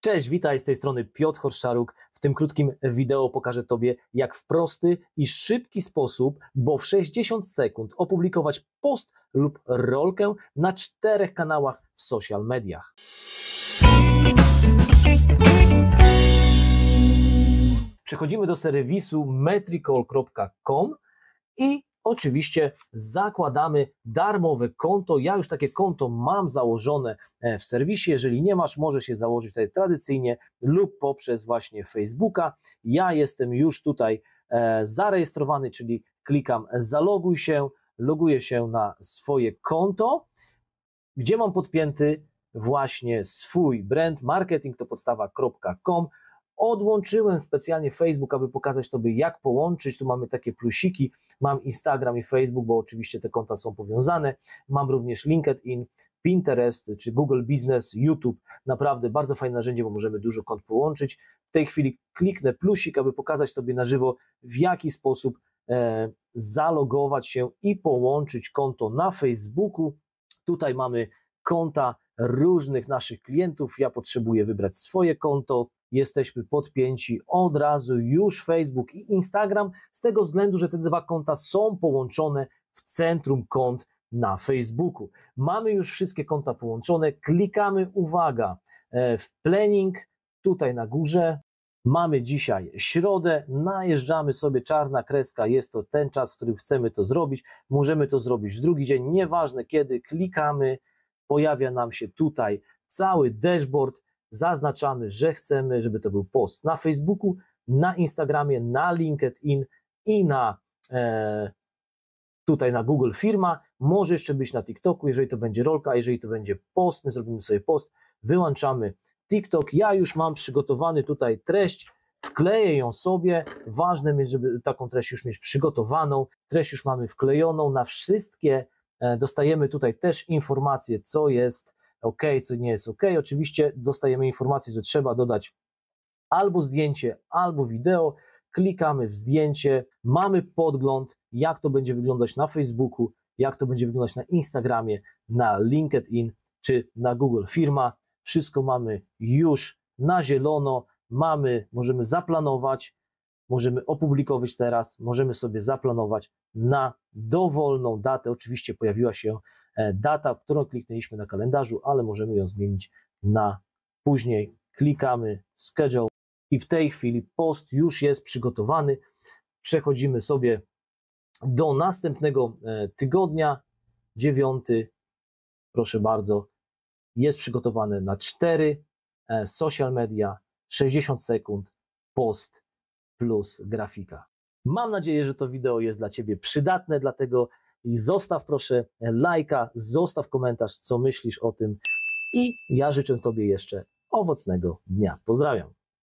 Cześć, witaj, z tej strony Piotr Horszczaruk. W tym krótkim wideo pokażę Tobie, jak w prosty i szybki sposób, bo w 60 sekund opublikować post lub rolkę na 4 kanałach w social mediach. Przechodzimy do serwisu metrical.com i oczywiście zakładamy darmowe konto. Ja już takie konto mam założone w serwisie. Jeżeli nie masz, możesz je założyć tutaj tradycyjnie lub poprzez właśnie Facebooka. Ja jestem już tutaj zarejestrowany, czyli klikam zaloguj się, loguję się na swoje konto, gdzie mam podpięty właśnie swój brand marketingtopodstawa.com. Odłączyłem specjalnie Facebook, aby pokazać Tobie, jak połączyć. Tu mamy takie plusiki, mam Instagram i Facebook, bo oczywiście te konta są powiązane. Mam również LinkedIn, Pinterest czy Google Business, YouTube. Naprawdę bardzo fajne narzędzie, bo możemy dużo kont połączyć. W tej chwili kliknę plusik, aby pokazać Tobie na żywo, w jaki sposób zalogować się i połączyć konto na Facebooku. Tutaj mamy konta różnych naszych klientów. Ja potrzebuję wybrać swoje konto. Jesteśmy podpięci od razu już Facebook i Instagram, z tego względu, że te dwa konta są połączone w centrum kont na Facebooku. Mamy już wszystkie konta połączone, klikamy, uwaga, w planning, tutaj na górze. Mamy dzisiaj środę, najeżdżamy sobie, czarna kreska, jest to ten czas, w którym chcemy to zrobić. Możemy to zrobić w drugi dzień, nieważne kiedy, klikamy, pojawia nam się tutaj cały dashboard. Zaznaczamy, że chcemy, żeby to był post na Facebooku, na Instagramie, na LinkedIn i tutaj na Google Firma. Może jeszcze być na TikToku, jeżeli to będzie rolka, jeżeli to będzie post, my zrobimy sobie post, wyłączamy TikTok. Ja już mam przygotowany tutaj treść, wkleję ją sobie. Ważne jest, żeby taką treść już mieć przygotowaną. Treść już mamy wklejoną na wszystkie. Dostajemy tutaj też informacje, co jest OK, co nie jest OK. Oczywiście dostajemy informację, że trzeba dodać albo zdjęcie, albo wideo. Klikamy w zdjęcie, mamy podgląd, jak to będzie wyglądać na Facebooku, jak to będzie wyglądać na Instagramie, na LinkedIn czy na Google Firma. Wszystko mamy już na zielono, możemy zaplanować, możemy opublikować teraz, możemy sobie zaplanować na dowolną datę. Oczywiście pojawiła się data, którą kliknęliśmy na kalendarzu, ale możemy ją zmienić na później. Klikamy schedule i w tej chwili post już jest przygotowany. Przechodzimy sobie do następnego tygodnia, 9, proszę bardzo, jest przygotowany na 4 social media, 60 sekund, post plus grafika. Mam nadzieję, że to wideo jest dla Ciebie przydatne, dlatego zostaw proszę lajka, zostaw komentarz, co myślisz o tym i ja życzę Tobie jeszcze owocnego dnia. Pozdrawiam.